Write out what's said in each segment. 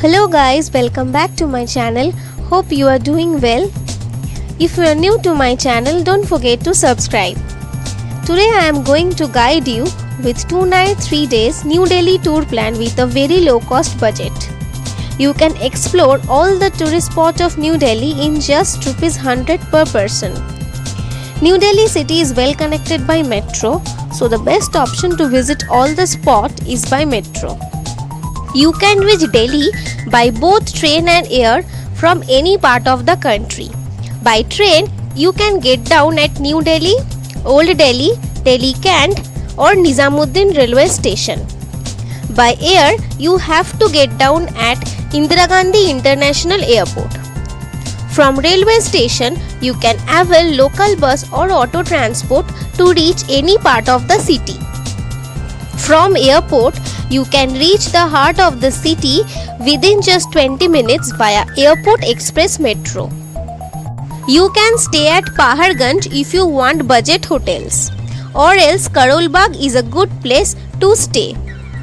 Hello guys, welcome back to my channel. Hope you are doing well. If you are new to my channel, don't forget to subscribe. Today I am going to guide you with 2 nights 3 days New Delhi tour plan with a very low cost budget. You can explore all the tourist spots of New Delhi in just ₹100 per person. New Delhi city is well connected by metro, so the best option to visit all the spots is by metro. You can reach Delhi by both train and air from any part of the country. By train, you can get down at New Delhi, Old Delhi, Delhi Cant or Nizamuddin railway station. By air, you have to get down at Indira Gandhi International Airport. From railway station, you can avail local bus or auto transport to reach any part of the city. From airport, you can reach the heart of the city within just 20 minutes via Airport Express Metro. You can stay at Paharganj if you want budget hotels, or else Karol Bagh is a good place to stay.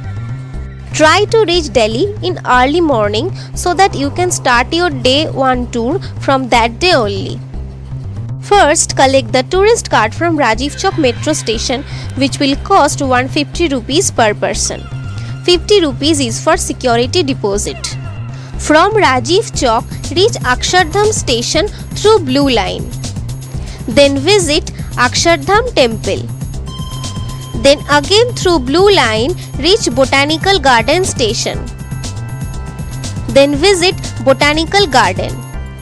Try to reach Delhi in early morning so that you can start your day 1 tour from that day only. First, collect the tourist card from Rajiv Chowk metro station, which will cost 150 rupees per person. 50 rupees is for security deposit. From Rajiv Chowk, reach Akshardham station through Blue Line. Then visit Akshardham temple. Then again through Blue Line, reach Botanical Garden station. Then visit Botanical Garden.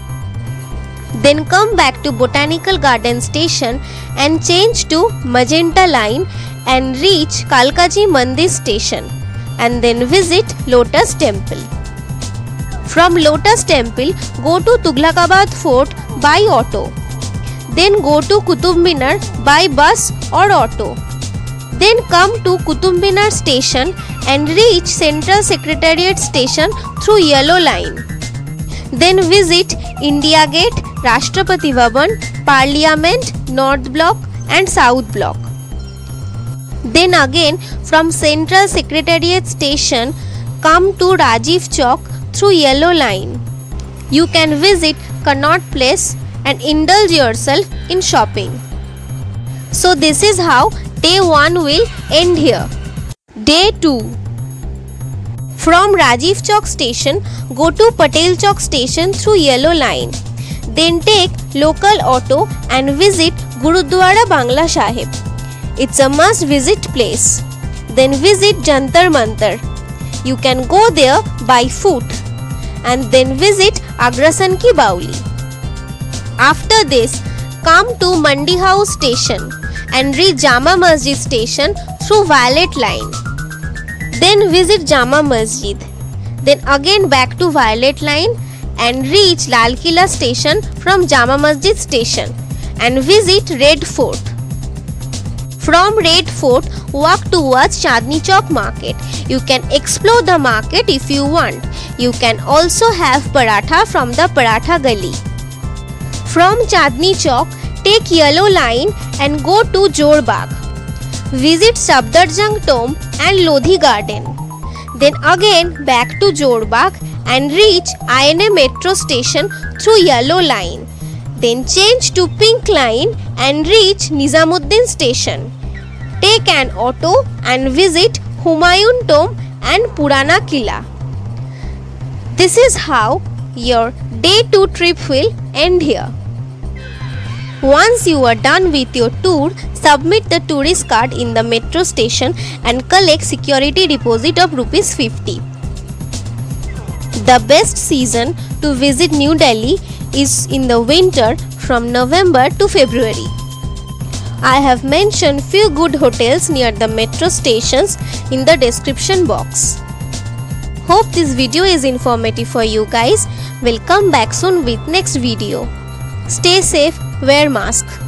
Then come back to Botanical Garden station and change to Magenta Line and reach Kalkaji Mandir station, and then visit Lotus Temple. From Lotus Temple, go to Tughlakabad Fort by auto. Then go to Qutub Minar by bus or auto. Then come to Qutub Minar station and reach Central Secretariat station through Yellow Line. Then visit India Gate, Rashtrapati Bhavan, Parliament, North Block and South Block. Then again from Central Secretariat station, come to Rajiv Chowk through Yellow Line. You can visit Connaught Place and indulge yourself in shopping. So this is how day 1 will end here. Day 2. From Rajiv Chowk station, go to Patel Chowk station through Yellow Line. Then take local auto and visit Gurudwara Bangla Sahib. It's a must visit place. Then visit Jantar Mantar. You can go there by foot. And then visit Agrasan Ki Bauli. After this, come to Mandi House station and reach Jama Masjid station through Violet Line. Then visit Jama Masjid. Then again back to Violet Line and reach Lal Killa station from Jama Masjid station and visit Red Fort. From Red Fort, walk towards Chandni Chowk market. You can explore the market if you want. You can also have paratha from the Paratha Gali. From Chandni Chowk, take Yellow Line and go to Jor Bagh. Visit Safdarjung tomb and Lodhi garden. Then again back to Jor Bagh and reach INA metro station through Yellow Line. Then change to Pink Line and reach Nizamuddin station. Take an auto and visit Humayun tomb and Purana Killa. This is how your day 2 trip will end here. Once you are done with your tour, submit the tourist card in the metro station and collect security deposit of ₹50. The best season to visit New Delhi is in the winter from November to February. I have mentioned few good hotels near the metro stations in the description box. Hope this video is informative for you guys. We'll come back soon with next video. Stay safe, wear mask.